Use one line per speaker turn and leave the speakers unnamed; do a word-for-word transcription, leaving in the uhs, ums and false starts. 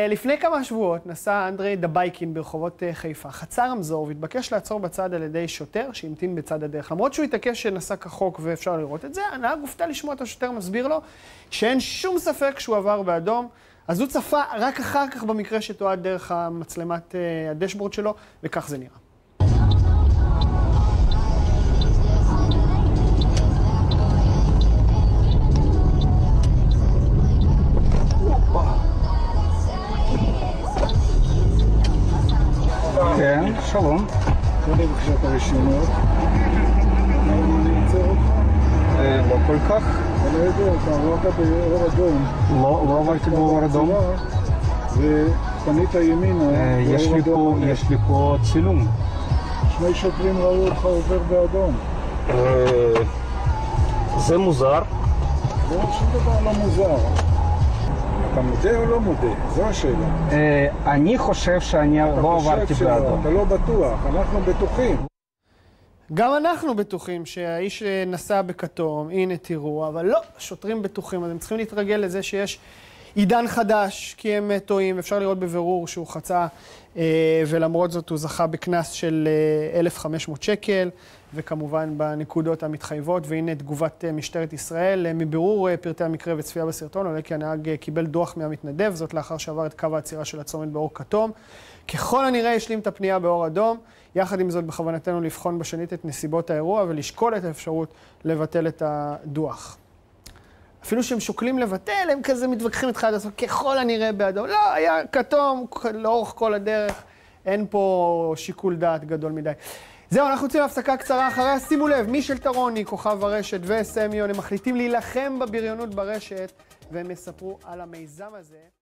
לפני כמה שבועות נסע אנדרי דבייקין ברחובות חיפה, חצה רמזור והתבקש לעצור בצד על ידי שוטר שהמתין בצד הדרך. למרות שהוא התעקש שנסע כחוק ואפשר לראות את זה, הנהג הופתע לשמוע את השוטר מסביר לו שאין שום ספק שהוא עבר באדום, אז הוא צפה רק אחר כך במקרה שתועד דרך המצלמת הדשבורד שלו, וכך זה נראה.
כן, שלום.
תן לי בבקשה את הרשימות. אני אצא אותך?
לא כל כך.
אני לא יודע, אתה עברת באור אדום.
לא עברתי באור אדום.
ופנית ימינה.
יש לי פה צילום.
שני שוטרים ראו אותך עובר באדום.
זה מוזר.
זה שום דבר לא מוזר. אתה מודה או לא מודה? זו השאלה.
אני חושב שאני לא עברתי באדום.
אתה לא בטוח, אנחנו בטוחים.
גם אנחנו בטוחים שהאיש נסע בכתום, הנה תראו, אבל לא, שוטרים בטוחים, אז הם צריכים להתרגל לזה שיש עידן חדש, כי הם טועים, אפשר לראות בבירור שהוא חצה, ולמרות זאת הוא זכה בקנס של אלף וחמש מאות שקל, וכמובן בנקודות המתחייבות, והנה תגובת משטרת ישראל. מבירור פרטי המקרה וצפייה בסרטון, עולה כי הנהג קיבל דוח מהמתנדב, זאת לאחר שעבר את קו העצירה של הצומת באור כתום. ככל הנראה השלים את הפנייה באור אדום, יחד עם זאת בכוונתנו לבחון בשנית את נסיבות האירוע ולשקול את האפשרות לבטל את הדוח. אפילו שהם שוקלים לבטל, הם כזה מתווכחים איתך עד הסוף, ככל הנראה באדום. לא, היה כתום לאורך כל הדרך, אין פה שיקול דעת גדול מדי. זהו, אנחנו יוצאים להפסקה קצרה אחריה. שימו לב, מישל טרוני, כוכב הרשת וסמיון, הם מחליטים להילחם בבריונות ברשת, והם יספרו על המיזם הזה.